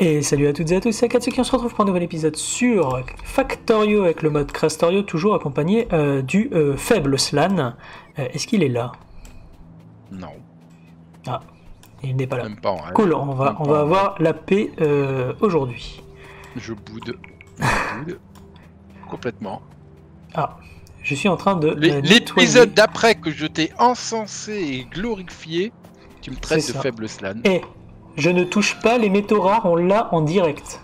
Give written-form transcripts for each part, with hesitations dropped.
Et salut à toutes et à tous, c'est Akatsuki, on se retrouve pour un nouvel épisode sur Factorio avec le mode Crastorio, toujours accompagné du faible Slan. Est-ce qu'il est là? Non. Ah, il n'est pas là. Même pas en rêve. Cool, on va avoir la paix aujourd'hui. Je boude. Complètement. Ah, je suis en train de l'épisode d'après que je t'ai encensé et glorifié, tu me traites de faible Slan. Et je ne touche pas les métaux rares, on l'a en direct.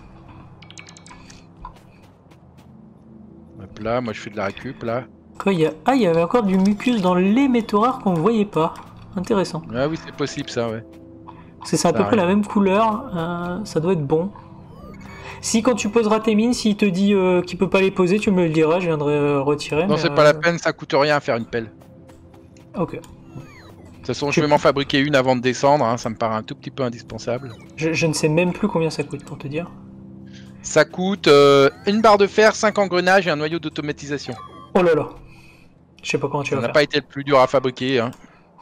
Hop là, moi je fais de la récup là. Quoi, il y avait encore du mucus dans les métaux rares qu'on ne voyait pas. Intéressant. Ah oui, c'est possible ça, ouais. C'est à peu près la même couleur, ça doit être bon. Si quand tu poseras tes mines, s'il te dit qu'il peut pas les poser, tu me le diras, je viendrai retirer. Non, c'est pas la peine, ça coûte rien à faire une pelle. Ok. De toute façon, je vais m'en fabriquer une avant de descendre, hein, ça me paraît un tout petit peu indispensable. Je ne sais même plus combien ça coûte, pour te dire. Ça coûte une barre de fer, 5 engrenages et un noyau d'automatisation. Oh là là. Je sais pas comment tu vas faire. Ça n'a pas été le plus dur à fabriquer. Hein.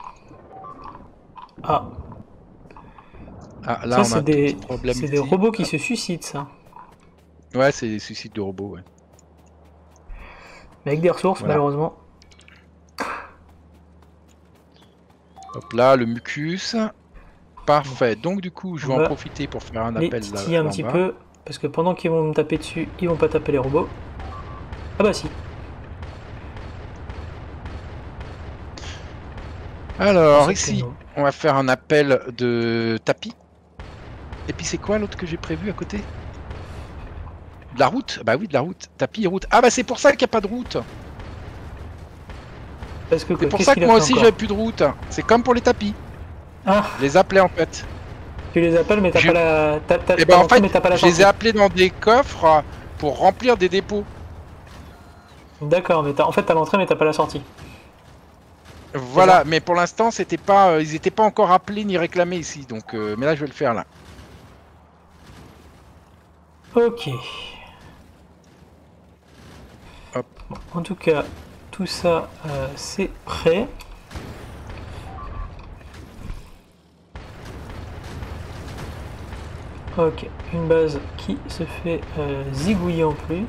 Ah. Ah, là, ça, c'est des robots qui se suicident, ça. Ouais, c'est des suicides de robots, ouais. Mais avec des ressources, voilà. Malheureusement. Hop là, le mucus. Parfait. Donc du coup, je vais en profiter pour faire un appel là. Un petit peu, parce que pendant qu'ils vont me taper dessus, ils vont pas taper les robots. Ah bah si. Alors ici, on va faire un appel de tapis. Et puis c'est quoi l'autre que j'ai prévu à côté? De la route? Bah oui, de la route. Tapis et route. Ah bah c'est pour ça qu'il n'y a pas de route. C'est pour ça que moi aussi j'avais plus de route. C'est comme pour les tapis. Ah. Les appeler en fait. Tu les appelles mais t'as pas la... Et bah en fait, je les ai appelés dans des coffres pour remplir des dépôts. D'accord, mais en fait t'as l'entrée mais t'as pas la sortie. Voilà, mais pour l'instant c'était pas, ils étaient pas encore appelés ni réclamés ici, donc mais là je vais le faire là. Ok. Hop. Bon, en tout cas, tout ça c'est prêt. Ok, une base qui se fait zigouiller en plus.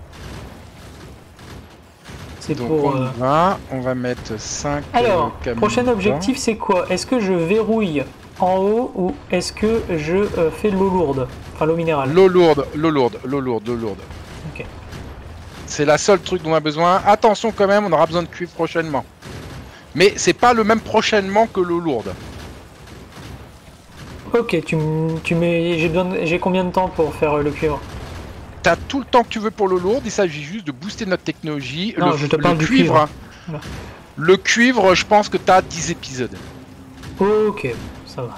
C'est pour... on va mettre 5 Alors, prochain objectif c'est quoi? Est-ce que je verrouille en haut ou est-ce que je fais de l'eau lourde? Enfin l'eau minérale. L'eau lourde. Ok. C'est la seule truc dont on a besoin. Attention quand même, on aura besoin de cuivre prochainement. Mais c'est pas le même prochainement que l'eau lourde. Ok, j'ai combien de temps pour faire le cuivre? T'as tout le temps que tu veux pour l'eau lourde, il s'agit juste de booster notre technologie. Non, je te parle du cuivre. Hein. Voilà. Le cuivre, je pense que t'as 10 épisodes. Ok, ça va.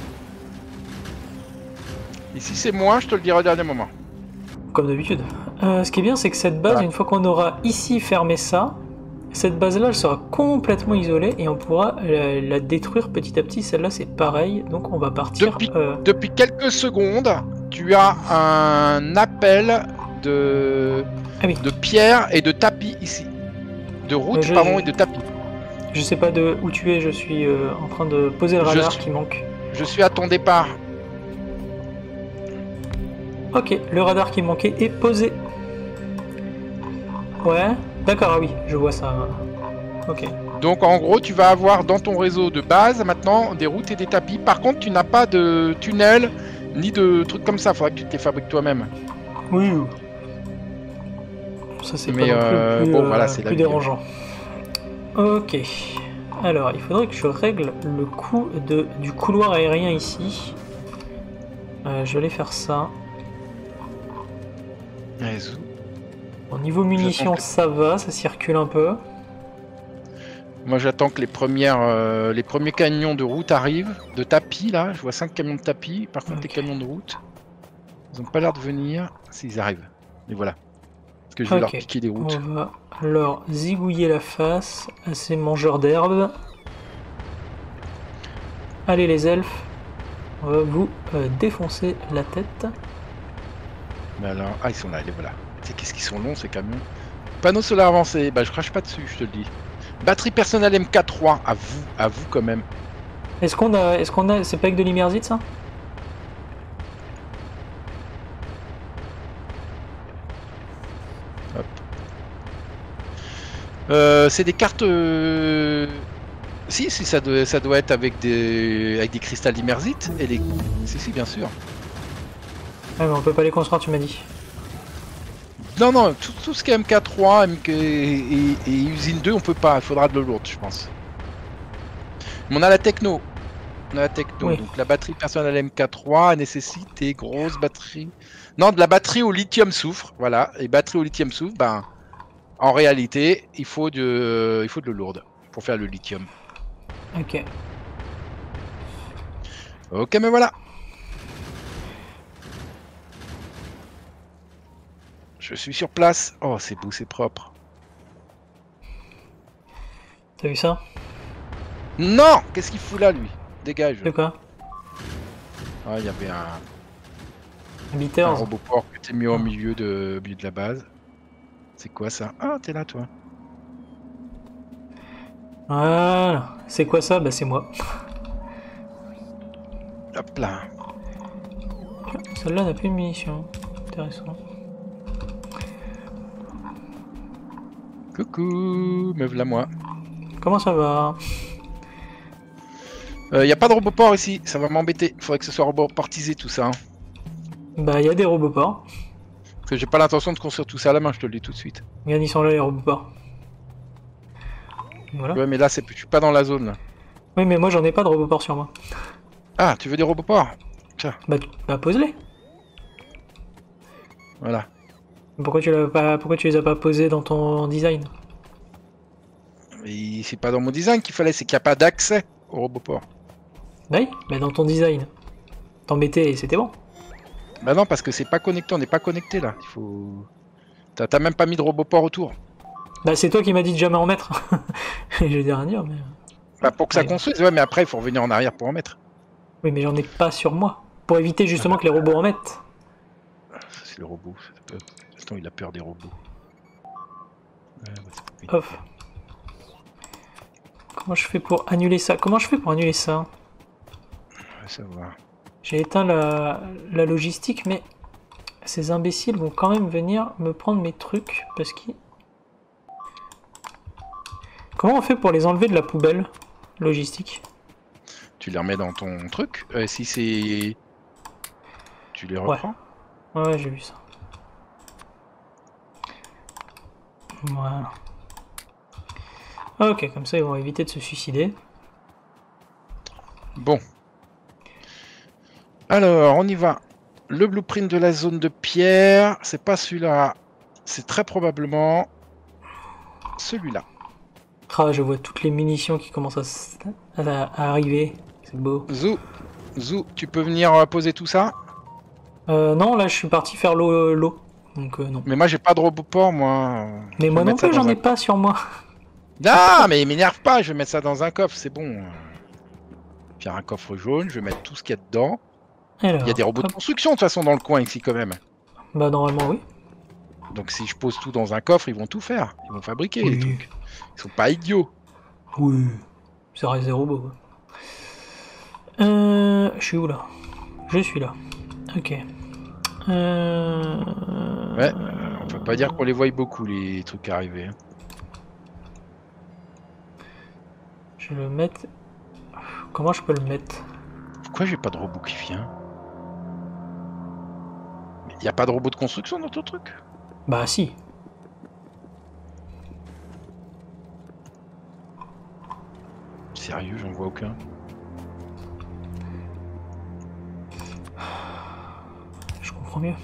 Et si c'est moins, je te le dirai au dernier moment. Comme d'habitude. Ce qui est bien, c'est que cette base, une fois qu'on aura ici fermé ça, cette base-là, elle sera complètement isolée et on pourra la détruire petit à petit. Celle-là, c'est pareil, donc on va partir... Depuis quelques secondes, tu as un appel de pierre et de tapis ici. De route, pardon, et de tapis. Je sais pas de où tu es, je suis en train de poser le radar qui manque. Je suis à ton départ. Ok, le radar qui manquait est posé. Ouais, d'accord, ah oui, je vois ça. Ok. Donc en gros, tu vas avoir dans ton réseau de base maintenant des routes et des tapis. Par contre, tu n'as pas de tunnel ni de trucs comme ça. Faudrait que tu te les fabriques toi-même. Oui. Ça c'est pas non plus, bon, voilà, c'est plus dérangeant. Ok. Alors, il faudrait que je règle le coût du couloir aérien ici. Je vais aller faire ça. Au niveau munitions, ça va, ça circule un peu. Moi j'attends que les premiers camions de route arrivent, de tapis là, je vois 5 camions de tapis, par contre les camions de route, ils ont pas l'air de venir, s'ils arrivent, et voilà. Parce que je vais leur piquer des routes. On va leur zigouiller la face à ces mangeurs d'herbe. Allez les elfes, on va vous défoncer la tête. Mais alors, ils sont là, les voilà. Qu'est-ce qu'ils sont longs ces camions. Panneau solaire avancé, bah je crache pas dessus, je te le dis. Batterie personnelle MK3, à vous quand même. Est-ce qu'on a, c'est pas avec de l'immersite ça? C'est des cartes... Si, ça doit être avec des cristal immersite. Et les... Si, bien sûr. Ouais, mais on peut pas les construire, tu m'as dit. Non, tout ce qui est MK3 et usine 2, on peut pas. Il faudra de l'eau lourde, je pense. Mais on a la techno. Oui. Donc la batterie personnelle MK3 nécessite des grosses batteries. Non, de la batterie au lithium soufre. Voilà. Et batterie au lithium soufre, ben, en réalité, il faut de l'eau lourde pour faire le lithium. Ok. Ok, mais voilà. Je suis sur place. Oh, c'est beau, c'est propre. T'as vu ça? Non! Qu'est-ce qu'il fout là, lui? Dégage. De quoi? Ah, il y avait un Bitters. robot port que t'es mis au milieu de la base. C'est quoi ça? Ah, t'es là, toi. Voilà. C'est quoi ça? Bah c'est moi. Hop là. Celle-là n'a plus de munitions. Intéressant. Coucou, me voilà moi. Comment ça va? Y a pas de robot port ici, ça va m'embêter. Faudrait que ce soit roboportisé tout ça. Hein. Bah il y a des robots ports. Parce que j'ai pas l'intention de construire tout ça à la main, je te le dis tout de suite. Regarde, ils sont là les robots ports. Voilà. Ouais, mais là, je suis pas dans la zone là. Oui, mais moi j'en ai pas de robots ports sur moi. Ah, tu veux des robots ports? Tiens, Bah pose-les. voilà. Pourquoi tu les as pas posés dans ton design? Et c'est pas dans mon design qu'il fallait, c'est qu'il n'y a pas d'accès au robot port. Oui, mais dans ton design. T'en mettais et c'était bon. Bah non, parce que c'est pas connecté, on n'est pas connecté là. Il faut. T'as même pas mis de robot port autour. Bah c'est toi qui m'as dit de jamais en mettre. J'ai dit rien dire, mais... Bah pour que ça Ouais. construise, ouais, mais après il faut revenir en arrière pour en mettre. Oui, mais j'en ai pas sur moi. Pour éviter justement que les robots en mettent. C'est le robot. Attends, il a peur des robots. Hop. Comment je fais pour annuler ça? Comment je fais pour annuler ça? Ouais, ça va. J'ai éteint la logistique, mais ces imbéciles vont quand même venir me prendre mes trucs parce qu'ils... Comment on fait pour les enlever de la poubelle logistique? Tu les remets dans ton truc. Si c'est. Tu les reprends. Ouais, j'ai vu ça. Voilà. Ok, comme ça ils vont éviter de se suicider. Bon. Alors, on y va. Le blueprint de la zone de pierre, c'est pas celui-là. C'est très probablement celui-là. Ah, je vois toutes les munitions qui commencent à arriver. C'est beau. Zou, tu peux venir poser tout ça? Non, là je suis parti faire l'eau. Donc non. Mais moi j'ai pas de robot port, moi. Mais Je moi vais non mettre ça plus, dans j'en un- ai pas sur moi. Ah, mais il m'énerve pas, je vais mettre ça dans un coffre, c'est bon. Faire un coffre jaune, je vais mettre tout ce qu'il y a dedans. Alors, Il y a des robots de hop. construction de toute façon dans le coin ici quand même. Bah normalement oui. Donc si je pose tout dans un coffre, ils vont tout faire. Ils vont fabriquer les Oui. trucs. Ils sont pas idiots. Oui. Ça reste des robots. Quoi. Je suis où là? Je suis là. Ok. Ouais, on peut pas dire qu'on les voit beaucoup les trucs arriver. Hein. Je vais le mettre. Comment je peux le mettre? Pourquoi j'ai pas de robot qui vient? Il y a pas de robot de construction dans ton truc? Bah si. Sérieux, j'en vois aucun. Je comprends mieux.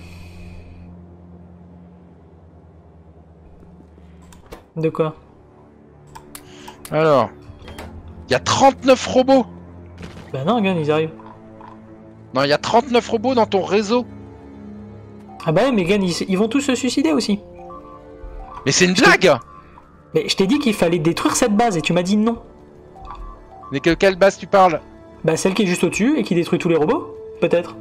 De quoi? Alors, il y a 39 robots. Bah non, regarde, ils arrivent. Non, il y a 39 robots dans ton réseau. Ah bah ouais, mais Gan, ils vont tous se suicider aussi. Mais c'est une blague. Mais je t'ai dit qu'il fallait détruire cette base et tu m'as dit non. Mais quelle base tu parles? Bah celle qui est juste au-dessus et qui détruit tous les robots? Peut-être.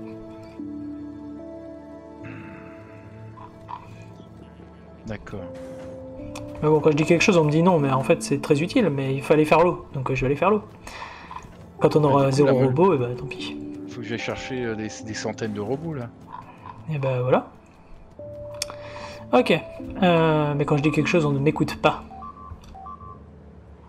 D'accord. Mais bon, quand je dis quelque chose, on me dit non, mais en fait c'est très utile, mais il fallait faire l'eau, donc je vais aller faire l'eau. Quand on aura du coup, zéro la robot, et bah tant pis. Faut que j'aille chercher des centaines de robots là. Et bah voilà. Ok. Mais quand je dis quelque chose, on ne m'écoute pas.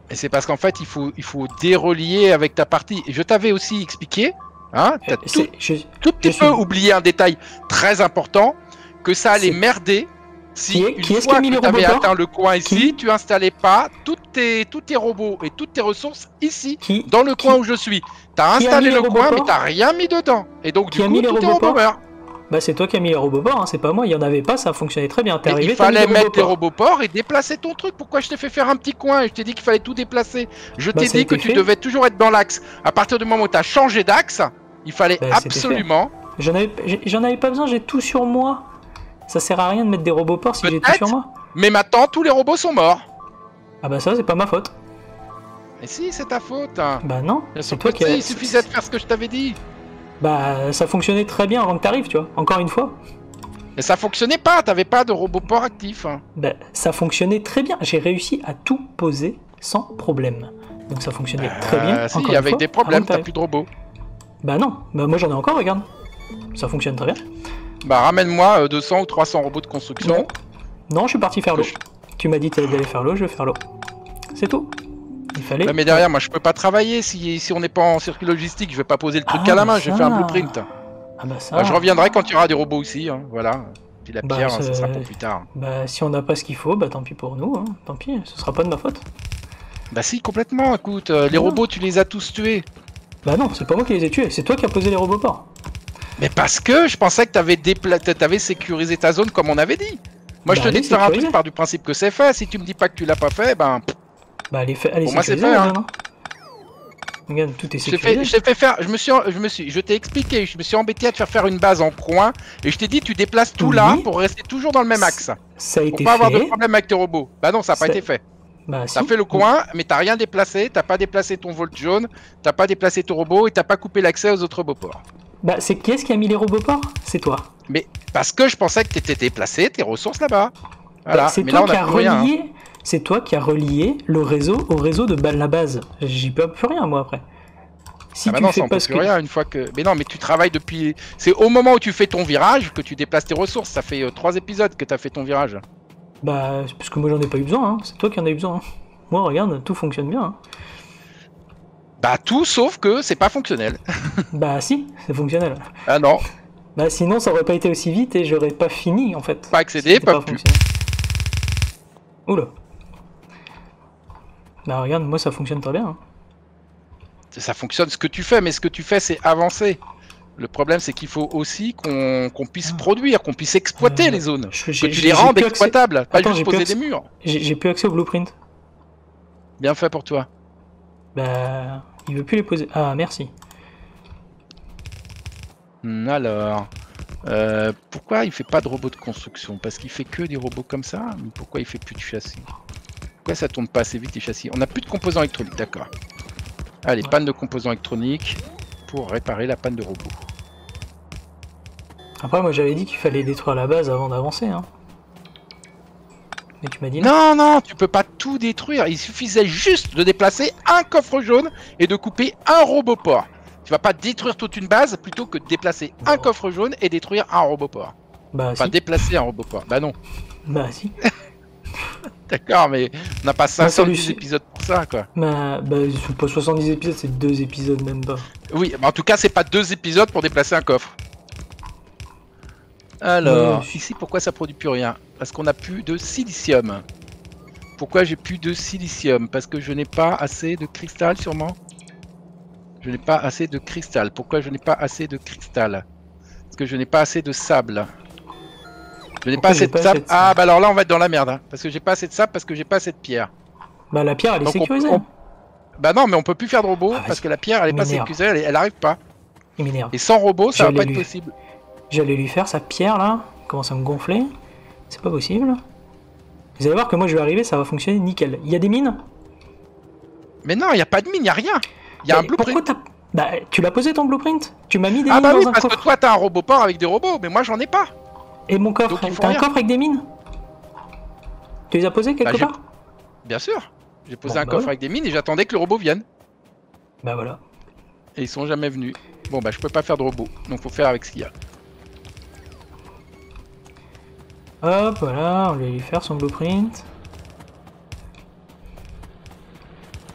Et c'est parce qu'en fait, il faut dérelier avec ta partie. Et je t'avais aussi expliqué, hein, t'as tout petit peu oublié un détail très important, que ça allait merder si une fois que tu avais atteint le coin ici, tu installais pas tous tes robots et toutes tes ressources ici, dans le coin où je suis. T'as installé le coin, mais t'as rien mis dedans. Et donc du coup, tous tes robots meurent. Bah c'est toi qui as mis les roboports, hein, c'est pas moi, il y en avait pas, ça fonctionnait très bien. Il fallait mettre les roboports et déplacer ton truc. Pourquoi je t'ai fait faire un petit coin et je t'ai dit qu'il fallait tout déplacer? Je t'ai dit que tu devais toujours être dans l'axe. À partir du moment où tu as changé d'axe, il fallait absolument... J'en avais pas besoin, j'ai tout sur moi. Ça sert à rien de mettre des roboports si j'ai tout sur moi. Mais maintenant, tous les robots sont morts. Ah bah ça, c'est pas ma faute. Mais si, c'est ta faute. Bah non, c'est toi qui... Il suffisait de faire ce que je t'avais dit. Bah ça fonctionnait très bien avant que t'arrives, tu vois, encore une fois. Mais ça fonctionnait pas, t'avais pas de roboport actif. Bah ça fonctionnait très bien, j'ai réussi à tout poser sans problème. Donc ça fonctionnait très bien. Si, avec des problèmes, t'as plus de robots. Bah non, bah moi j'en ai encore, regarde. Ça fonctionne très bien. Bah ramène-moi 200 ou 300 robots de construction. Non, je suis parti faire l'eau. Tu m'as dit d'aller faire l'eau, je vais faire l'eau. C'est tout. Il fallait... mais derrière, moi je peux pas travailler si on n'est pas en circuit logistique, je vais pas poser le truc à la main, je vais faire un blueprint. Ah bah ça... je reviendrai quand il y aura des robots ici, hein, voilà. Puis la pierre, ça sera pour plus tard. Bah si on n'a pas ce qu'il faut, bah tant pis pour nous, hein. Tant pis, ce sera pas de ma faute. Bah si, complètement, écoute, les robots tu les as tous tués. Bah non, c'est pas moi qui les ai tués, c'est toi qui as posé les roboports. Mais parce que je pensais que t'avais sécurisé ta zone comme on avait dit. Moi je te dis de faire un truc par du principe que c'est fait, si tu me dis pas que tu l'as pas fait, ben... Bah allez, pour moi c'est fait, hein. Regarde, tout est sécurisé. Je t'ai fait faire, je t'ai expliqué, je me suis embêté à te faire faire une base en coin, et je t'ai dit tu déplaces tout là pour rester toujours dans le même axe. Ça a été fait. Pour pas avoir de problème avec tes robots. Bah non, ça a pas été fait. Bah t'as fait le coin, mais t'as rien déplacé, t'as pas déplacé ton volt jaune, t'as pas déplacé ton robot, et t'as pas coupé l'accès aux autres roboports. Bah c'est qui est-ce qui a mis les roboports? C'est toi. Mais parce que je pensais que t'étais déplacé tes ressources là-bas. Voilà. Bah, c'est toi qui as relié... C'est toi qui as relié le réseau au réseau de la base. J'y peux plus rien moi après. Si tu fais pas ce que... rien une fois que... Mais non, mais tu travailles depuis... C'est au moment où tu fais ton virage que tu déplaces tes ressources. Ça fait 3 épisodes que tu as fait ton virage. Bah, parce que moi j'en ai pas eu besoin, hein. C'est toi qui en as eu besoin. Hein. Moi regarde, tout fonctionne bien. Hein. Bah tout sauf que c'est pas fonctionnel. Bah si, c'est fonctionnel. Ah non. Bah sinon ça aurait pas été aussi vite et j'aurais pas fini en fait. Pas accédé, pas pu. Oula. Bah regarde, moi ça fonctionne très bien. Hein. Ça fonctionne ce que tu fais, mais ce que tu fais c'est avancer. Le problème c'est qu'il faut aussi qu'on puisse produire, qu'on puisse exploiter les zones. Que tu les rendes exploitables, pas juste poser des murs. J'ai plus accès au blueprint. Bien fait pour toi. Bah... il veut plus les poser. Ah merci. Alors... pourquoi il fait pas de robots de construction? Parce qu'il fait que des robots comme ça? Mais pourquoi il fait plus de châssis? Pourquoi ça tourne pas assez vite les châssis? On n'a plus de composants électroniques, d'accord. Allez, panne de composants électroniques pour réparer la panne de robot. Après, moi j'avais dit qu'il fallait détruire la base avant d'avancer. Hein. Mais tu m'as dit non. Non, tu peux pas tout détruire. Il suffisait juste de déplacer un coffre jaune et de couper un roboport. Tu vas pas détruire toute une base plutôt que de déplacer un coffre jaune et détruire un roboport. Bah enfin, si. déplacer un roboport. Bah non. Bah si. D'accord, mais on n'a pas 510 épisodes pour ça, quoi. Bah c'est pas 70 épisodes, c'est 2 épisodes même pas. Oui, bah en tout cas, c'est pas 2 épisodes pour déplacer un coffre. Alors, ici, pourquoi ça produit plus rien? Parce qu'on n'a plus de silicium. Pourquoi j'ai plus de silicium? Parce que je n'ai pas assez de cristal, sûrement. Je n'ai pas assez de cristal. Pourquoi je n'ai pas assez de cristal? Parce que je n'ai pas assez de sable. Je n'ai pas assez de sable. Ah bah alors là on va être dans la merde. Hein. Parce que j'ai pas assez de sable, parce que j'ai pas assez de pierre. Bah la pierre elle est sécurisée. Bah non, mais on peut plus faire de robot parce que la pierre elle est pas sécurisée, elle arrive pas. Il m'énerve. Et sans robot ça va pas être possible. J'allais lui faire sa pierre là, commence à me gonfler. C'est pas possible. Vous allez voir que moi je vais arriver, ça va fonctionner nickel. Il y a des mines? Mais non, il y a pas de mine, il y a rien. Il y a un blueprint. Bah tu l'as posé ton blueprint? Tu m'as mis des mines dans un coffre. Ah bah oui, parce que toi t'as un roboport avec des robots, mais moi j'en ai pas. Et mon coffre, t'as un coffre avec des mines? Tu les as posés quelque part? Bien sûr. J'ai posé un coffre avec des mines et j'attendais que le robot vienne. Bah voilà. Et ils sont jamais venus. Bon bah je peux pas faire de robot, donc faut faire avec ce qu'il y a. Hop, voilà, on va lui faire son blueprint.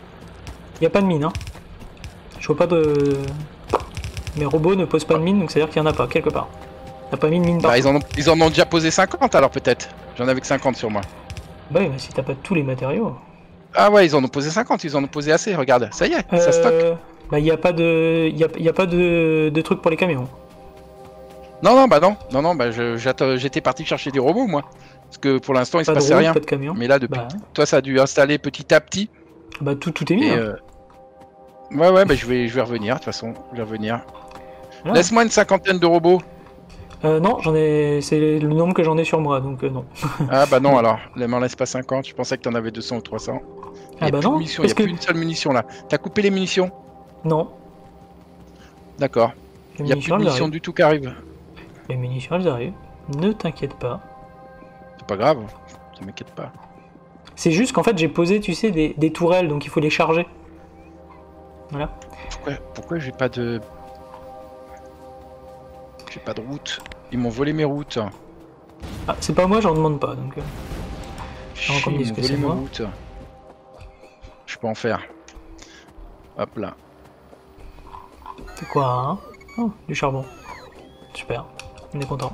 Il n'y a pas de mine, hein. Je vois pas de... Mes robots ne posent pas de mine, donc c'est-à-dire qu'il n'y en a pas, quelque part. T'as pas mis de mine Bah, partout. ils en ont déjà posé 50 alors peut-être. J'en avais que 50 sur moi. Bah oui, mais si t'as pas tous les matériaux... Ah ouais, ils en ont posé 50, ils en ont posé assez, regarde. Ça y est, ça stocke. Bah il n'y a pas de... Y a pas de trucs pour les camions. Non, non, bah non. Non, non, bah j'étais parti chercher des robots, moi. Parce que pour l'instant, il se Pas de passait route, rien. pas de camion. Mais là, depuis... Bah, Toi, ça a dû installer petit à petit. bah tout est mis. Et Hein. ouais, bah je vais revenir, de toute façon. Je vais revenir. Voilà. Laisse-moi une cinquantaine de robots. Non, j'en ai... C'est le nombre que j'en ai sur moi, donc non. Ah bah non, alors. Ne m'en laisse pas 50. Je pensais que t'en avais 200 ou 300. Il Ah y a bah plus de non, munitions, il y parce a que... plus une seule munition là. T'as coupé les munitions? Non, D'accord. les Il n'y a plus de munitions, elles munitions arrivent. du tout qui arrivent. Les munitions, elles arrivent. Ne t'inquiète pas. C'est pas grave, ça m'inquiète pas. C'est juste qu'en fait, j'ai posé, tu sais, des tourelles, donc il faut les charger. Voilà. Pourquoi j'ai pas de... J'ai pas de route. Ils m'ont volé mes routes. Ah, c'est pas moi, j'en demande pas, donc... Chier, qu'on me ils dise m'ont que volé c'est mes moi. routes. Je peux en faire. Hop là. C'est quoi, hein? Oh, du charbon. Super, on est content.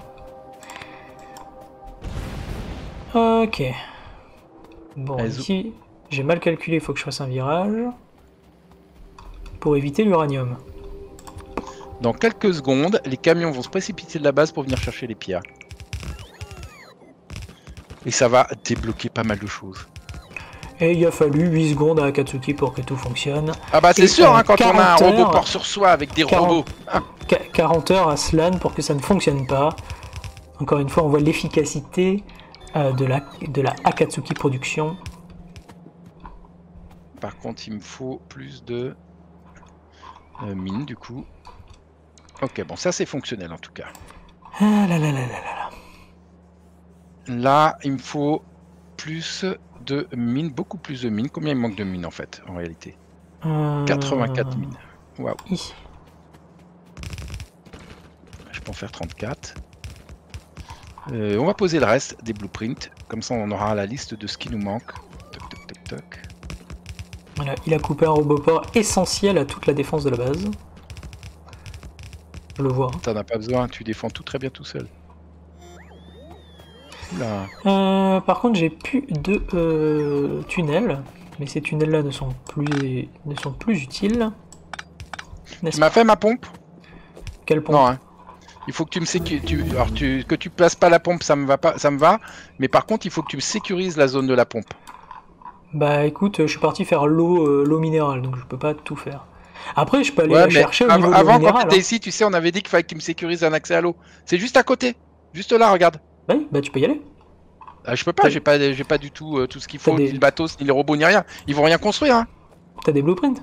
Ok. Bon, Allez, ici, j'ai mal calculé, il faut que je fasse un virage. Pour éviter l'uranium. Dans quelques secondes, les camions vont se précipiter de la base pour venir chercher les pierres. Et ça va débloquer pas mal de choses. Et il a fallu 8 secondes à Akatsuki pour que tout fonctionne. Ah bah c'est Et, sûr, hein, quand on a un 40 robot heures- port sur soi avec des 40 robots. 40 heures à Slan pour que ça ne fonctionne pas. Encore une fois, on voit l'efficacité de la Akatsuki Production. Par contre, il me faut plus de mines du coup. Ok, bon, ça c'est fonctionnel en tout cas. Ah là là là là là. Là, il me faut plus de mines, beaucoup plus de mines. Combien il me manque de mines en fait, en réalité? 84 mines. Waouh. Ici. Je peux en faire 34. On va poser le reste des blueprints. Comme ça, on aura la liste de ce qui nous manque. Toc, toc, toc, toc. Voilà, il a coupé un roboport essentiel à toute la défense de la base. Je le vois. T'en as pas besoin, tu défends tout très bien tout seul. Oula. Par contre, j'ai plus de tunnels, mais ces tunnels-là ne sont plus utiles. Tu m'as fait ma pompe? Quelle pompe? Non, hein. Il faut que tu me sécurises. Alors, que tu places pas la pompe, ça me va pas, ça me va. Mais par contre, il faut que tu me sécurises la zone de la pompe. Bah écoute, je suis parti faire l'eau minérale, donc je peux pas tout faire. Après, je peux aller Ouais, la mais chercher au niveau de l'eau avant, quand minérale. t'étais Hein. ici, tu sais, on avait dit qu'il fallait que tu me sécurises un accès à l'eau. C'est juste à côté. Juste là, regarde. Oui, bah tu peux y aller. Ah, je peux pas, j'ai pas du tout tout ce qu'il faut, T'as des- ni le bateau, ni les robots, ni rien. Ils vont rien construire, hein. T'as des blueprints.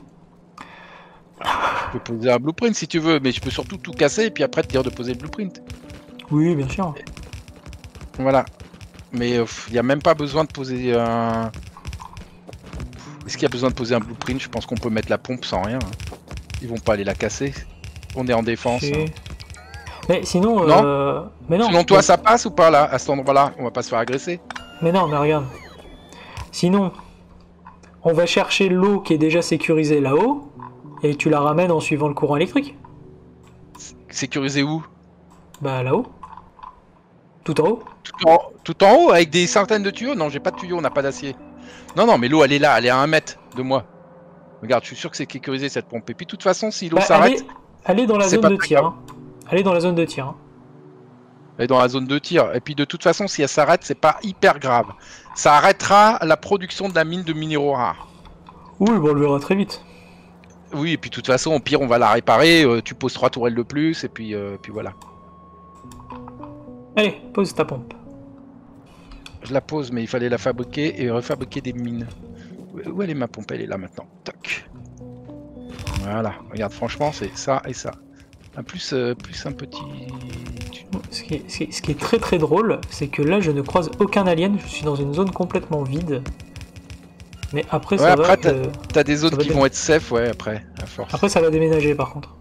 Je peux poser un blueprint si tu veux, mais je peux surtout tout casser et puis après te dire de poser le blueprint. Oui, bien sûr. Voilà. Mais il n'y a même pas besoin de poser un... Est-ce qu'il y a besoin de poser un blueprint? Je pense qu'on peut mettre la pompe sans rien. Hein. Ils vont pas aller la casser. On est en défense. Si. Hein. Mais sinon, Non. mais non. Selon toi, ça passe ou pas là, à cet endroit-là? On va pas se faire agresser. Mais non, mais regarde. Sinon, on va chercher l'eau qui est déjà sécurisée là-haut, et tu la ramènes en suivant le courant électrique. Sécuriser où? Bah là-haut. Tout en haut. Tout en haut, avec des centaines de tuyaux? Non, j'ai pas de tuyaux, on n'a pas d'acier. Non, non, mais l'eau, elle est là, elle est à 1 mètre de moi. Regarde, je suis sûr que c'est sécurisé cette pompe. Et puis, de toute façon, si l'eau Bah, s'arrête, allez dans la c'est zone pas de très tir. grave. Hein. Allez dans la zone de tir. Hein. elle est dans la zone de tir. Et puis, de toute façon, si elle s'arrête, c'est pas hyper grave. Ça arrêtera la production de la mine de minéraux rares. Oui, bon, on le verra très vite. Oui, et puis, de toute façon, au pire, on va la réparer. Tu poses 3 tourelles de plus, et puis voilà. Allez, pose ta pompe. Je la pose, mais il fallait la fabriquer et refabriquer des mines. Où elle est ma pompe? Elle est là maintenant. Toc. Voilà. Regarde, franchement, c'est ça et ça. Plus un petit... Ce qui est très très drôle, c'est que là, je ne croise aucun alien. Je suis dans une zone complètement vide. Mais après, Ouais, ça après, va. t'as des zones ça va qui vont être safe, ouais, après, à force. Après, ça va déménager par contre.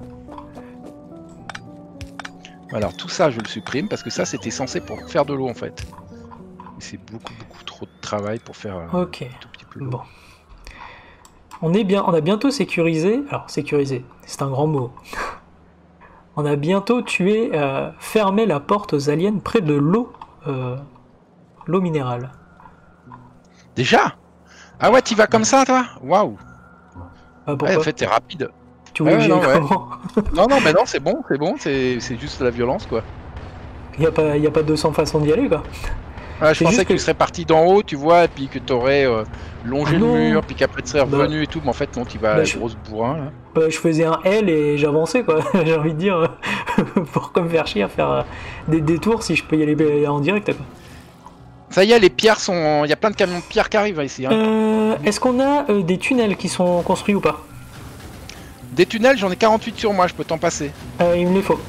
Alors, tout ça, je le supprime parce que ça, c'était censé pour faire de l'eau en fait. Et c'est beaucoup trop de travail pour faire Ok. un tout petit peu d'eau. Bon. On a bientôt sécurisé. Alors, sécurisé, c'est un grand mot. On a bientôt fermé la porte aux aliens près de l'eau. L'eau minérale. Déjà? Ah ouais, t'y vas comme ça, toi? Waouh! Pourquoi? Ouais, en fait, t'es rapide. Tu voulais que j'y aille comment? Non, mais non, c'est bon, c'est juste la violence, quoi. Y a pas 200 façons d'y aller, quoi. Ouais, je pensais que tu serais parti d'en haut, tu vois, et puis que t'aurais longé le mur, puis qu'après tu serais revenu et tout, mais en fait, non, tu vas à la grosse bourrin, là. Je faisais un L et j'avançais, quoi. J'ai envie de dire, pourquoi me faire chier à faire des détours si je peux y aller en direct, quoi. Ça y est, les pierres sont... Il y a plein de camions de pierres qui arrivent ici. Hein. Est-ce qu'on a des tunnels qui sont construits ou pas? Des tunnels, j'en ai 48 sur moi, je peux t'en passer. Il me les faut.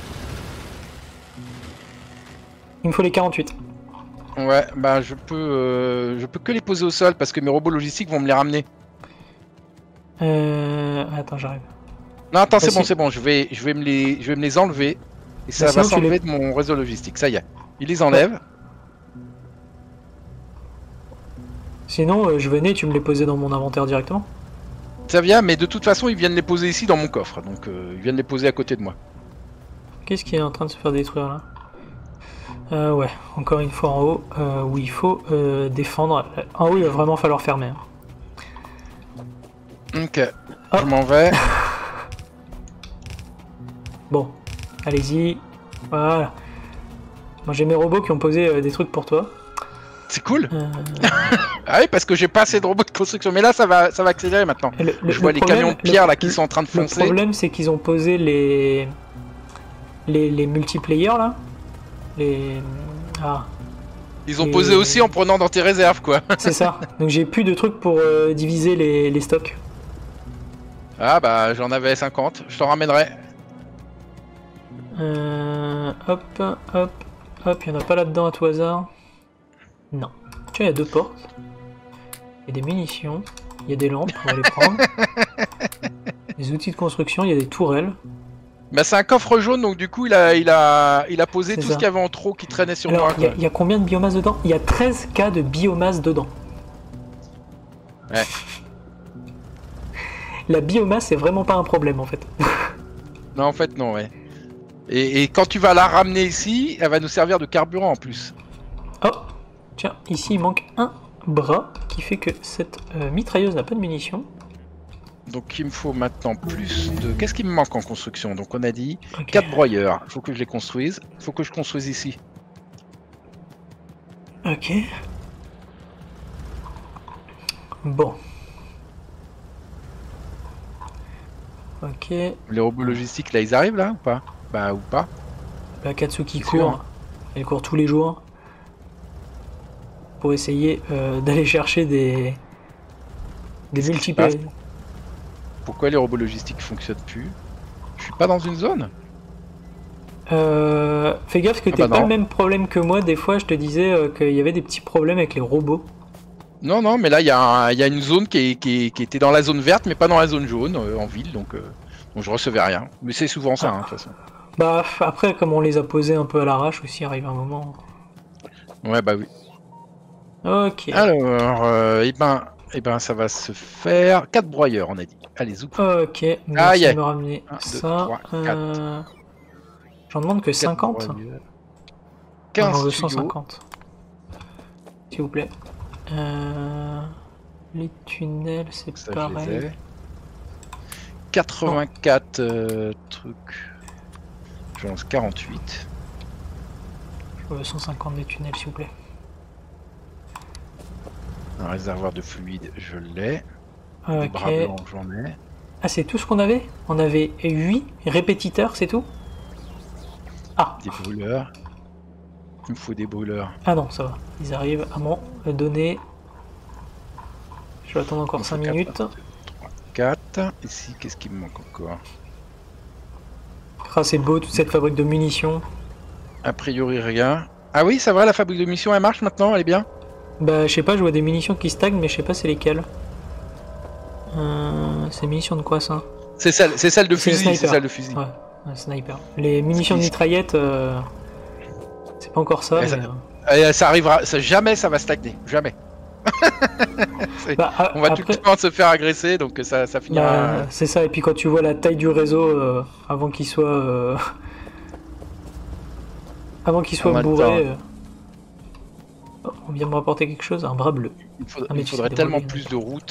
Il me faut les 48. Ouais, bah je peux que les poser au sol parce que mes robots logistiques vont me les ramener. Attends, j'arrive. Non, attends, c'est bon, je vais me les enlever et ça va s'enlever de mon réseau logistique. Ça y est, il les enlève. Ouais. Sinon, je venais, tu me les posais dans mon inventaire directement. Ça vient, mais de toute façon, ils viennent les poser ici dans mon coffre, donc ils viennent les poser à côté de moi. Qu'est-ce qui est en train de se faire détruire là? Ouais, encore une fois en haut, où il faut défendre. En haut, il va vraiment falloir fermer. Ok, je m'en vais. Bon, allez-y. Voilà. Moi j'ai mes robots qui ont posé des trucs pour toi. C'est cool. Ah oui, parce que j'ai pas assez de robots de construction, mais là ça va accélérer maintenant. Je vois les camions de pierre là qui sont en train de foncer. Le problème c'est qu'ils ont posé les multiplayer là. Ils ont posé aussi en prenant dans tes réserves, quoi. C'est ça. Donc j'ai plus de trucs pour diviser les stocks. Ah bah j'en avais 50, je t'en ramènerai. Hop, il y en a pas là-dedans à tout hasard. Non. Tiens, il y a 2 portes. Il y a des munitions, il y a des lampes, on va les prendre. Des outils de construction, il y a des tourelles. Bah c'est un coffre jaune, donc du coup il a posé tout ce qu'il y avait en trop qui traînait sur moi. Il y a combien de biomasse dedans? Il y a 13K de biomasse dedans. Ouais. La biomasse c'est vraiment pas un problème en fait. Non en fait non, ouais. Et quand tu vas la ramener ici, elle va nous servir de carburant en plus. Oh, tiens, ici il manque un bras qui fait que cette mitrailleuse n'a pas de munitions. Donc il me faut maintenant plus de... Qu'est-ce qui me manque en construction? Donc on a dit 4 broyeurs, il faut que je les construise. Il faut que je construise ici. Ok. Bon. Ok. Les robots logistiques là ils arrivent là ou pas? Bah ou pas. La Katsuki court. Elle court tous les jours. Pour essayer d'aller chercher des multiples. Pourquoi les robots logistiques fonctionnent plus? Je suis pas dans une zone? Fais gaffe que t'es pas le même problème que moi. Des fois je te disais qu'il y avait des petits problèmes avec les robots. Non, mais là il y a une zone qui était dans la zone verte mais pas dans la zone jaune en ville, donc je recevais rien. Mais c'est souvent ça, de toute façon. Bah après comme on les a posés un peu à l'arrache aussi, arrive un moment. Ouais bah oui. Ok. Alors, eh ben ça va se faire 4 broyeurs on a dit. Allez, zou. Ok, merci de me ramener 1, 2, ça. 3, 4. J'en demande que 50. 15 non, 150. S'il vous plaît. Les tunnels, c'est pareil. 84 trucs. Je lance 48. Je veux 150 des tunnels, s'il vous plaît. Un réservoir de fluide, je l'ai. Ok. Des bras blancs, j'en ai. Ah, c'est tout ce qu'on avait? On avait 8 répétiteurs, c'est tout? Ah. Des brûleurs. Il me faut des brûleurs. Ah non, ça va. Ils arrivent à m'en donner. Je vais attendre encore 5 minutes. 4, 2, 3, 4. Ici, qu'est-ce qui me manque encore? Ah, c'est beau, toute cette fabrique de munitions. A priori, rien. Ah oui, ça va, la fabrique de munitions, elle marche maintenant? Elle est bien? Bah, je sais pas, je vois des munitions qui stagnent, mais je sais pas c'est lesquelles. C'est munitions de quoi ça? C'est celle de fusil, c'est celle de fusil. Ouais, un sniper. Les munitions de mitraillette, c'est pas encore ça. Ça arrivera, jamais ça va stagner, jamais. On va tout le temps se faire agresser, donc ça finira. C'est ça, et puis quand tu vois la taille du réseau avant qu'il soit bourré, on vient me rapporter quelque chose, un bras bleu. Il faudrait tellement plus de routes.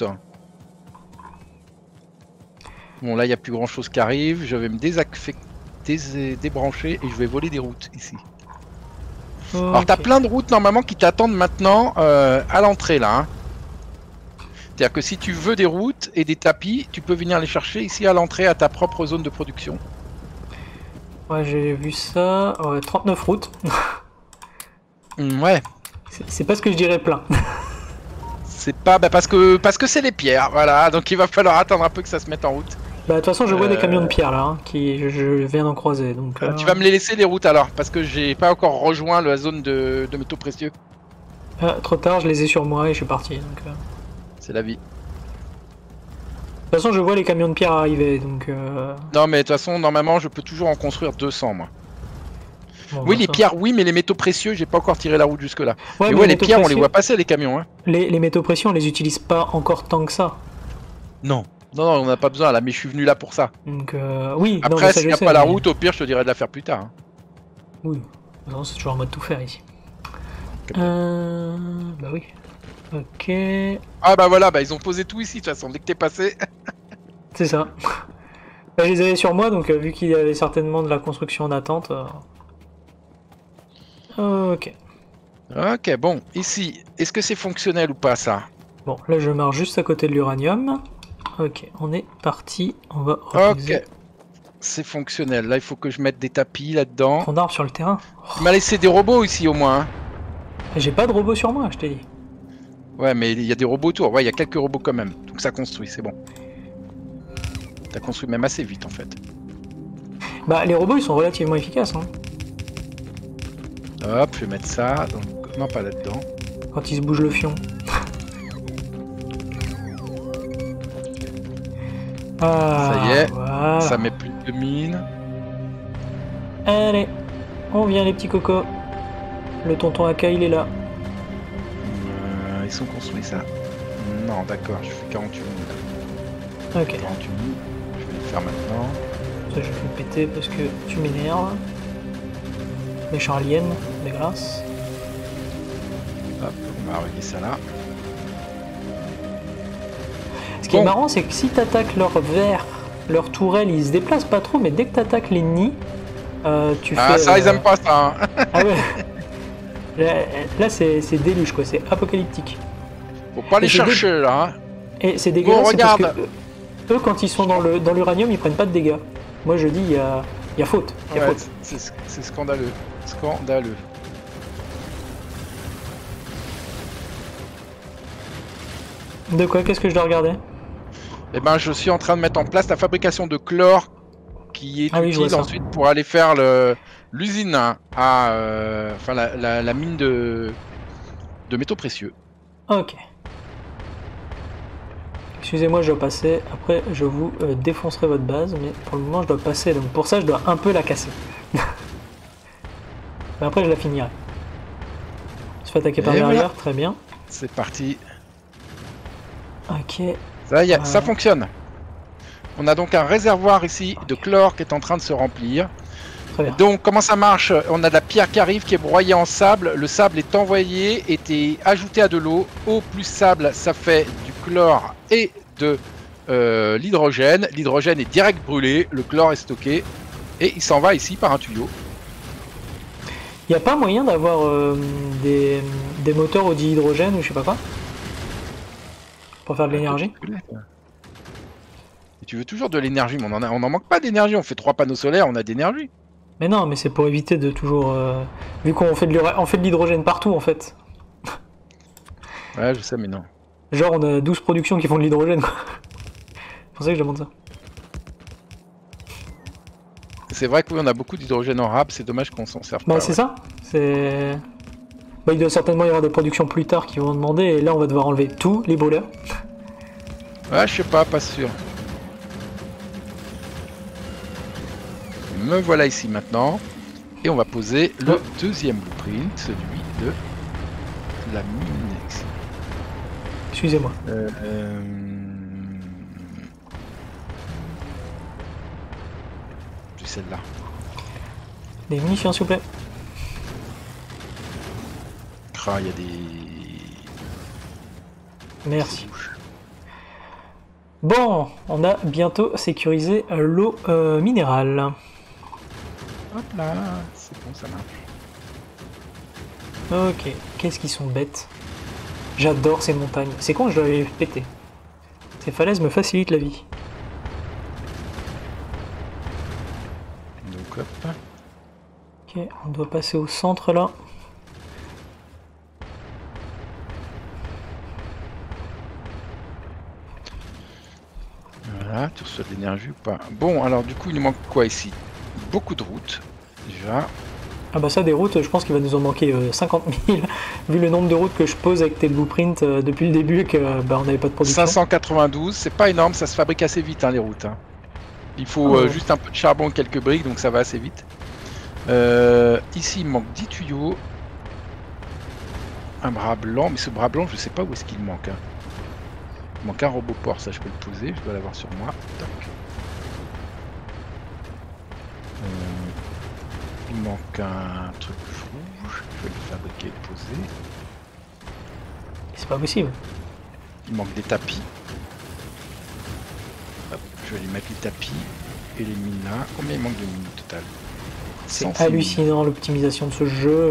Bon, là il n'y a plus grand chose qui arrive, je vais me débrancher et je vais voler des routes ici. Okay. Alors t'as plein de routes normalement qui t'attendent maintenant à l'entrée là. Hein. C'est-à-dire que si tu veux des routes et des tapis, tu peux venir les chercher ici à l'entrée à ta propre zone de production. Ouais, j'ai vu ça. Ouais, 39 routes. Ouais. C'est pas ce que je dirais plein. C'est pas parce que c'est les pierres, voilà. Donc il va falloir attendre un peu que ça se mette en route. Bah de toute façon je vois des camions de pierre là, hein, je viens d'en croiser. Donc, Tu vas me les laisser les routes alors, parce que j'ai pas encore rejoint la zone de métaux précieux. Trop tard, je les ai sur moi et je suis parti. C'est la vie. De toute façon je vois les camions de pierre arriver, donc... Non mais de toute façon normalement je peux toujours en construire 200 moi. Bon, oui les pierres oui, mais les métaux précieux j'ai pas encore tiré la route jusque là. Ouais, mais les pierres précieux, on les voit passer les camions. Hein. Les métaux précieux on les utilise pas encore tant que ça. Non. Non, on n'a pas besoin là, mais je suis venu là pour ça. Donc oui. Après, s'il n'y a pas la route, au pire, je te dirais de la faire plus tard. Hein. Oui. Non, c'est toujours en mode tout faire ici. Bah oui. Ok. Ah bah voilà, bah ils ont posé tout ici de toute façon, dès que t'es passé. C'est ça. Bah, je les avais sur moi, donc vu qu'il y avait certainement de la construction en attente. Ok. Ok, bon, ici, est-ce que c'est fonctionnel ou pas ça? Bon, là je marche juste à côté de l'uranium. Ok, on est parti, on va reposer. Ok, c'est fonctionnel. Là, il faut que je mette des tapis là-dedans. Trop d'arbres sur le terrain. Tu m'as laissé des robots ici au moins. Hein. J'ai pas de robots sur moi, je t'ai dit. Ouais, mais il y a des robots autour. Ouais, il y a quelques robots quand même. Donc ça construit, c'est bon. T'as construit même assez vite en fait. Bah, les robots ils sont relativement efficaces. Hein. Hop, je vais mettre ça. Donc... Non, pas là-dedans. Quand ils se bougent le fion. Ah, ça y est, voilà. Ça met plus de mines. Allez, on vient les petits cocos. Le tonton Aka il est là. Ils sont construits ça. Non, d'accord, je fais 48 mines. Ok. 48 mines, je vais le faire maintenant. Ça je vais le péter parce que tu m'énerves. Méchant alien, dégueulasse. Hop, on va régler ça là. Ce qui est marrant, c'est que si t'attaques leur verre, leur tourelle, ils se déplacent pas trop, mais dès que t'attaques l'ennemi, tu fais... Ah, ça, ils aiment pas ça. Hein. Ah ouais. Là c'est déluge, quoi, c'est apocalyptique. Faut pas les chercher, là. Hein. Et c'est dégueulasse, regarde. parce que eux, quand ils sont dans l'uranium, ils prennent pas de dégâts. Moi, je dis, il y a faute. Ouais, c'est scandaleux. Scandaleux. De quoi? Qu'est-ce que je dois regarder? Eh ben, je suis en train de mettre en place la fabrication de chlore qui est utile ensuite pour aller faire l'usine à enfin la mine de métaux précieux. Ok. Excusez-moi, je dois passer. Après, je vous défoncerai votre base, mais pour le moment, je dois passer. Donc pour ça, je dois un peu la casser. Mais après, je la finirai. Je fais attaquer par derrière, très bien. C'est parti. Ok. Ça y est, ça fonctionne. On a donc un réservoir ici de chlore qui est en train de se remplir. Très bien. Donc comment ça marche? On a de la pierre qui arrive, qui est broyée en sable. Le sable est envoyé, est ajouté à de l'eau. Eau plus sable, ça fait du chlore et de l'hydrogène. L'hydrogène est direct brûlé, le chlore est stocké et il s'en va ici par un tuyau. Il n'y a pas moyen d'avoir des moteurs au dihydrogène ou je sais pas quoi? Pour faire de l'énergie? Et tu veux toujours de l'énergie, mais on en manque pas d'énergie. On fait 3 panneaux solaires, on a d'énergie. Mais non, mais c'est pour éviter de toujours... vu qu'on fait de l'hydrogène partout en fait. Ouais, je sais, mais non. Genre on a 12 productions qui font de l'hydrogène quoi. C'est pour ça que je demande ça. C'est vrai que oui, on a beaucoup d'hydrogène en rab, c'est dommage qu'on s'en serve pas. Bah c'est ça, c'est... Bah, il doit certainement y avoir des productions plus tard qui vont demander, et là on va devoir enlever tous les brûleurs. Ouais, je sais pas sûr. Me voilà ici maintenant. Et on va poser le deuxième blueprint, celui de la mine ici. Excusez-moi. J'ai celle-là. Des munitions, s'il vous plaît. Ah, il y a des... Merci. Bon, on a bientôt sécurisé l'eau minérale. Hop là, c'est bon, ça marche. Ok, qu'est-ce qu'ils sont bêtes. J'adore ces montagnes. C'est con, je dois les péter. Ces falaises me facilitent la vie. Donc hop. Ok, on doit passer au centre là. Voilà, tu reçois de l'énergie ou pas? Bon, alors du coup, il nous manque quoi ici? Beaucoup de routes, déjà. Ah bah ça, des routes, je pense qu'il va nous en manquer 50 000, vu le nombre de routes que je pose avec tes blueprints depuis le début et que bah, on n'avait pas de production. 592, c'est pas énorme, ça se fabrique assez vite, hein, les routes. Hein. Il faut juste un peu de charbon et quelques briques, donc ça va assez vite. Ici, il manque 10 tuyaux. Un bras blanc, mais ce bras blanc, je sais pas où est-ce qu'il manque. Hein. Il manque un robot port, ça je peux le poser, je dois l'avoir sur moi. Toc. Il manque un truc rouge, je vais le fabriquer et le poser. C'est pas possible. Il manque des tapis. Hop, je vais lui mettre les tapis et les mines là. Combien il manque de mines au total? C'est hallucinant l'optimisation de ce jeu.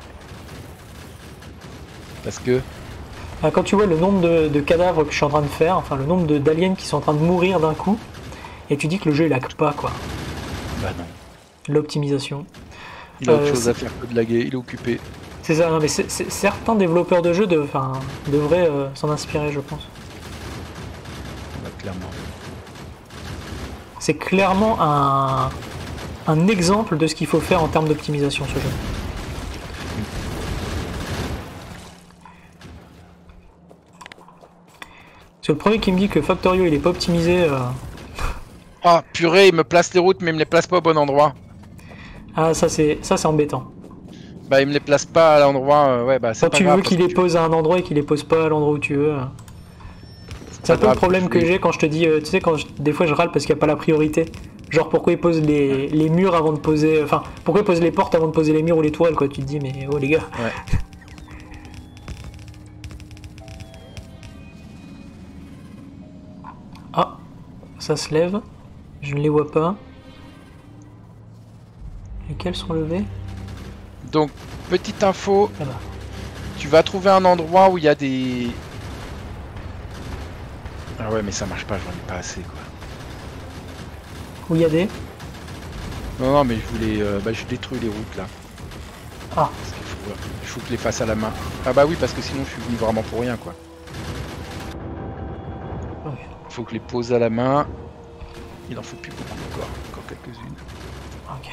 Parce que quand tu vois le nombre de cadavres que je suis en train de faire, enfin le nombre d'aliens qui sont en train de mourir d'un coup, et tu dis que le jeu il lag pas quoi. Bah non. L'optimisation. Il a autre chose à faire que de laguer, il est occupé. C'est ça, non, mais certains développeurs de jeux devraient s'en inspirer, je pense. Bah, clairement. C'est clairement un exemple de ce qu'il faut faire en termes d'optimisation, ce jeu. C'est le premier qui me dit que Factorio il est pas optimisé. Ah purée, il me place les routes mais il me les place pas au bon endroit. Ah ça c'est embêtant. Bah il me les place pas à l'endroit, ouais bah c'est pas grave. Quand tu veux qu'il les pose à un endroit et qu'il les pose pas à l'endroit où tu veux. C'est un peu le problème que j'ai quand je te dis, tu sais, des fois je râle parce qu'il n'y a pas la priorité. Genre pourquoi ils posent les murs avant de poser... Enfin, pourquoi ils posent les portes avant de poser les murs ou les toiles quoi. Tu te dis mais oh les gars. Ouais. Ah, ça se lève. Je ne les vois pas. Lesquels sont levés? Donc, petite info, ah bah. Tu vas trouver un endroit où il y a des... Ah ouais mais ça marche pas, j'en ai pas assez quoi. Où il y a des... Non mais je voulais... je détruis les routes là. Ah. Parce qu'il faut que je les fasse à la main. Ah bah oui parce que sinon je suis venu vraiment pour rien quoi. Okay. Il faut que je les pose à la main. Il en faut plus beaucoup encore quelques-unes. Ok.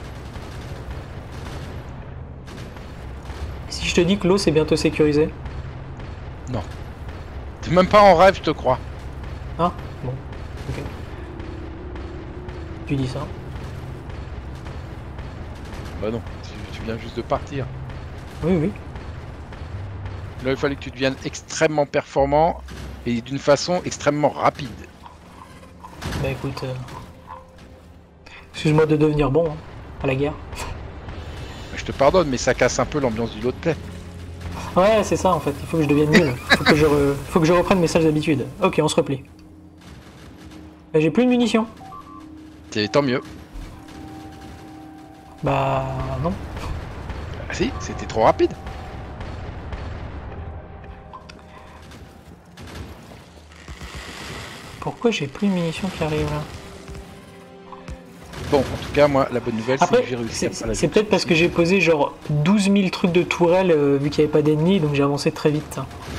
Si je te dis que l'eau c'est bientôt sécurisé? Non. T'es même pas en rêve, je te crois. Ah, bon. Ok. Tu dis ça? Bah non, tu viens juste de partir. Oui, oui. Là, il fallait que tu deviennes extrêmement performant et d'une façon extrêmement rapide. Bah écoute... Excuse-moi de devenir bon, hein, à la guerre. Je te pardonne, mais ça casse un peu l'ambiance du lot de play. Ouais, c'est ça en fait, il faut que je devienne nul. Faut que je reprenne mes sales habitudes. Ok, on se replie. Bah, j'ai plus de munitions. Tant mieux. Bah non. Ah si, c'était trop rapide. Pourquoi j'ai plus de munitions qui arrivent là? Bon, en tout cas, moi, la bonne nouvelle, c'est que j'ai réussi à faire la c'est peut-être parce que j'ai posé genre 12 000 trucs de tourelles vu qu'il n'y avait pas d'ennemis, donc j'ai avancé très vite.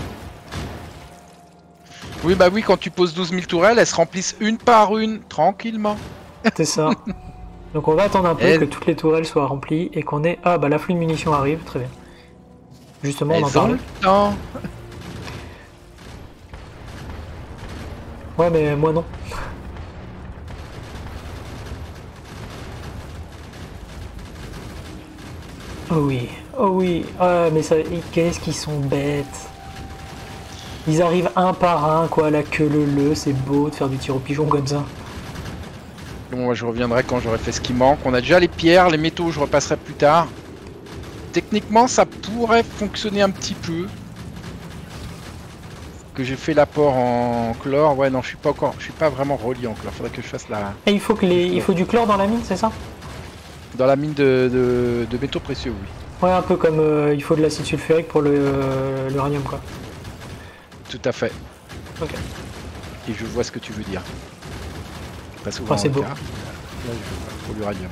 Oui, bah oui, quand tu poses 12 000 tourelles, elles se remplissent une par une, tranquillement. C'est ça. Donc on va attendre un peu que toutes les tourelles soient remplies et qu'on ait... Ah bah l'afflux de munitions arrive, très bien. Justement, on en parle. Non. Ouais, mais moi non. Oh oui, oh oui, ah mais ça, qu'est-ce qu'ils sont bêtes. Ils arrivent un par un, quoi, la queue leu, c'est beau de faire du tir au pigeon comme ça. Bon, moi je reviendrai quand j'aurai fait ce qui manque. On a déjà les pierres, les métaux, je repasserai plus tard. Techniquement, ça pourrait fonctionner un petit peu. Que j'ai fait l'apport en chlore. Ouais, non, je suis pas vraiment relié en chlore. Faudrait que je fasse la. Et il faut du chlore dans la mine, c'est ça? Dans la mine de métaux précieux, oui. Ouais, un peu comme il faut de l'acide sulfurique pour l'uranium, quoi. Tout à fait. Ok. Et je vois ce que tu veux dire. Pas souvent. C'est beau. Là, je vois pour l'uranium.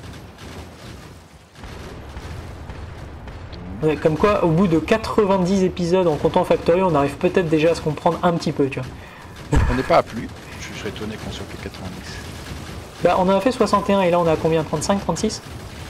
Ouais, comme quoi, au bout de 90 épisodes en comptant Factory, on arrive peut-être déjà à se comprendre un petit peu, tu vois. On n'est pas à plus. Je serais étonné qu'on soit que 90. Bah, on en a fait 61 et là on a combien? 35, 36?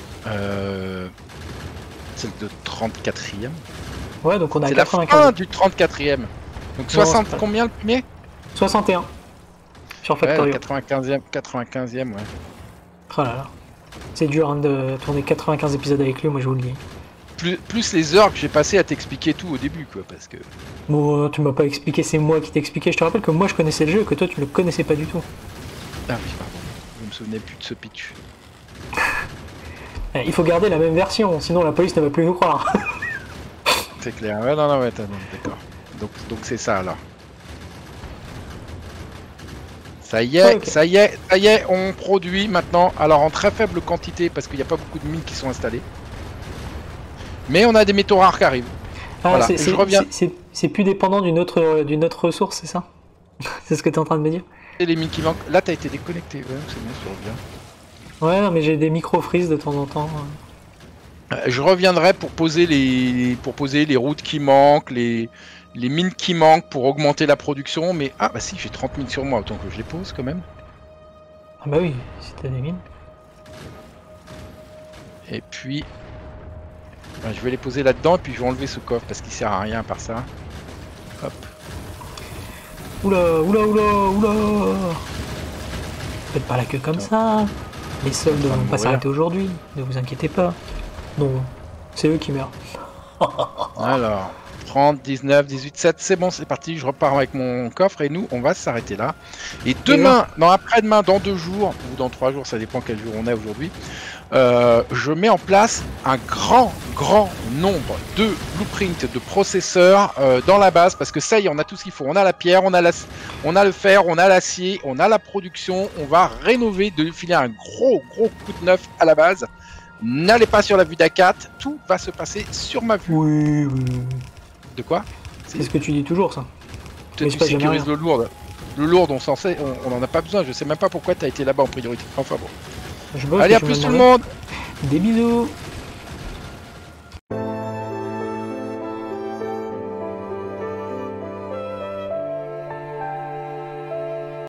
C'est le 34e. Ouais, donc on a C'est la 95. fin du 34e. Donc 60 pas... combien le premier? 61 sur Factory. Ouais, 95e, ouais. Oh là là. C'est dur hein, de tourner 95 épisodes avec lui, moi je vous le dis. Plus les heures que j'ai passées à t'expliquer tout au début, quoi, parce que... Bon, tu m'as pas expliqué, c'est moi qui t'ai expliqué. Je te rappelle que moi je connaissais le jeu et que toi tu ne le connaissais pas du tout. Ah oui, pardon. Je me souvenais plus de ce pitch. Il faut garder la même version, sinon la police ne va plus nous croire. C'est clair. Ouais, non, ouais, d'accord. Donc c'est ça, alors. Ça y est, Ouais, okay. ça y est, on produit maintenant. Alors en très faible quantité, parce qu'il n'y a pas beaucoup de mines qui sont installées. Mais on a des métaux rares qui arrivent. Ah, voilà, je reviens. C'est plus dépendant d'une autre ressource, c'est ça? C'est ce que tu es en train de me dire? Et les mines qui manquent. Là, t'as été déconnecté. Ouais, c'est bon, je reviens. Ouais, non, mais j'ai des micro-freeze de temps en temps. Je reviendrai pour poser les routes qui manquent, les mines qui manquent pour augmenter la production. Mais ah bah si, j'ai 30 mines sur moi, autant que je les pose quand même. Ah bah oui, si t'as des mines. Et puis, bah, je vais les poser là-dedans et puis je vais enlever ce coffre parce qu'il sert à rien par ça. Hop. Oula, oula, oula, oula. Faites pas la queue comme ça. Les soldes ne vont pas s'arrêter aujourd'hui, ne vous inquiétez pas. Non, c'est eux qui meurent. Alors, 30, 19, 18, 7, c'est bon, c'est parti, je repars avec mon coffre et nous, on va s'arrêter là. Et demain, non après-demain, dans 2 jours, ou dans 3 jours, ça dépend quel jour on est aujourd'hui, je mets en place un grand nombre de blueprints de processeurs dans la base, parce que ça y est, on a tout ce qu'il faut. On a la pierre, on a le fer, on a l'acier, on a la production, on va rénover, de filer un gros coup de neuf à la base. N'allez pas sur la vue d'A4, tout va se passer sur ma vue. Oui. De quoi? C'est ce que tu dis toujours, ça. Tu sécurises le lourd. Le lourd, on en a pas besoin. Je sais même pas pourquoi tu as été là-bas en priorité. Enfin bon. Je bosse, allez, à plus tout le monde. Des bisous.